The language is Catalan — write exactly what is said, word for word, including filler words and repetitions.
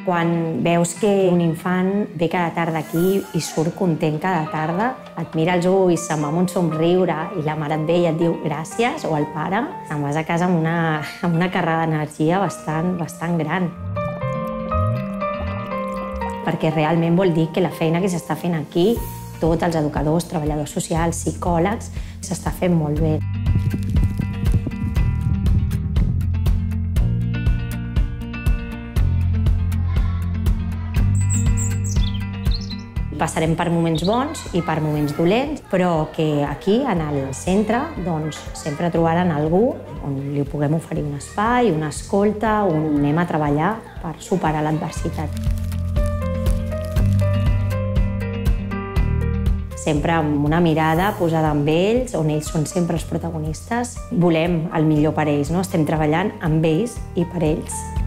Quan veus que un infant ve cada tarda aquí i surt content cada tarda, et mira els ulls, se'n va amb un somriure i la mare et ve i et diu gràcies, o el pare, te'n vas a casa amb una, amb una càrrega d'energia bastant, bastant gran. Perquè realment vol dir que la feina que s'està fent aquí, tots els educadors, treballadors socials, psicòlegs, s'està fent molt bé. Passarem per moments bons i per moments dolents, però que aquí, en el centre, doncs, sempre trobaran algú on li puguem oferir un espai, una escolta, on anem a treballar per superar l'adversitat. Sempre amb una mirada posada en ells, on ells són sempre els protagonistes. Volem el millor per ells, no? Estem treballant amb ells i per ells.